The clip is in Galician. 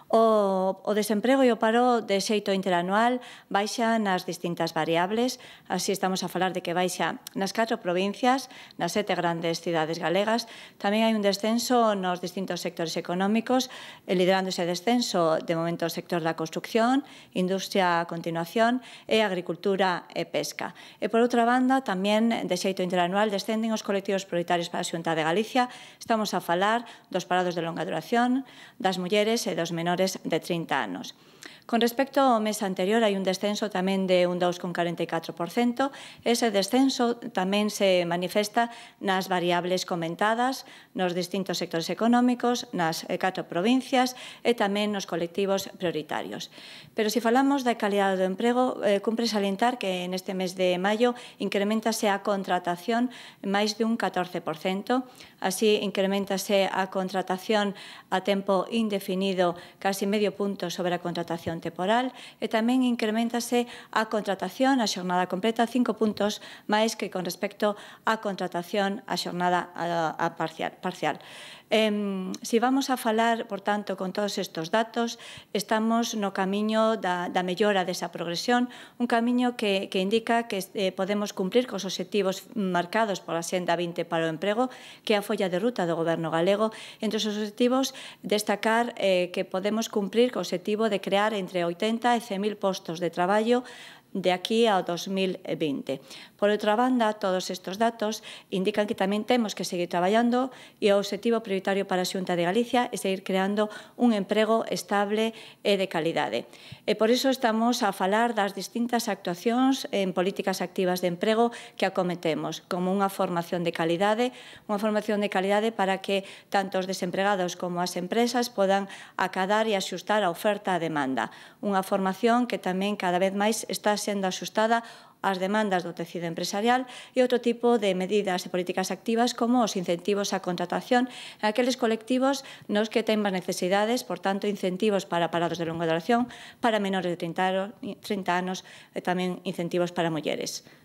O desemprego e o paro de xeito interanual baixa nas distintas variables, así estamos a falar de que baixa nas 4 provincias, nas 7 grandes cidades galegas. Tamén hai un descenso nos distintos sectores económicos, liderando ese descenso de momento o sector da construcción, industria a continuación e agricultura e pesca. E por outra banda, tamén de xeito interanual descenden os colectivos prioritarios para a Xunta de Galicia. Estamos a falar dos parados de longa duración, das mulleres e dos menores de 30 anos. Con respecto ao mes anterior, hai un descenso tamén de un 2,44%. Ese descenso tamén se manifesta nas variables comentadas, nos distintos sectores económicos, nas 4 provincias e tamén nos colectivos prioritarios. Pero se falamos da calidade do emprego, cumpre salientar que neste mes de maio incrementase a contratación máis de un 14%, así incrementase a contratación a tempo indefinido casi medio punto sobre a contratación temporal e tamén incrementase a contratación a xornada completa 5 puntos máis que con respecto á contratación a xornada parcial. Se vamos a falar, por tanto, con todos estes datos, estamos no camiño da mellora desa progresión, un camiño que indica que podemos cumprir cos obxectivos marcados pola Xenda 20 para o emprego, que é a folla de ruta do Goberno galego. Entre os obxectivos, destacar que podemos cumprir co obxectivo de crear entre 80 e 100.000 postos de traballo de aquí ao 2020. Por outra banda, todos estes datos indican que tamén temos que seguir traballando e o obxectivo prioritario para a Xunta de Galicia é seguir creando un emprego estable e de calidade. E por iso estamos a falar das distintas actuacións en políticas activas de emprego que acometemos, como unha formación de calidade para que tanto os desempregados como as empresas podan acadar e axustar a oferta á demanda. Unha formación que tamén cada vez máis está sendo axustada ás demandas do tecido empresarial e outro tipo de medidas e políticas activas como os incentivos á contratación en aqueles colectivos nos que ten máis necesidades, por tanto, incentivos para parados de longa duración, para menores de 30 anos e tamén incentivos para mulleres.